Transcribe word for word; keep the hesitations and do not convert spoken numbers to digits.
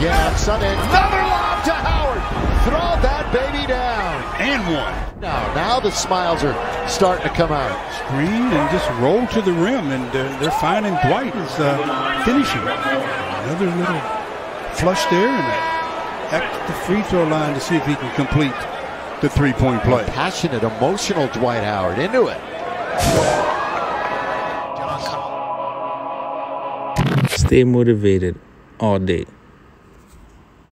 again on Sunday. Another lob to Howard. Throw that baby down. And one. Now, now the smiles are starting to come out. Screen and just roll to the rim, and uh, they're finding Dwight is uh, finishing. Another little flush there, and at the free throw line to see if he can complete the three-point play. Passionate, emotional Dwight Howard into it. Stay motivated all day.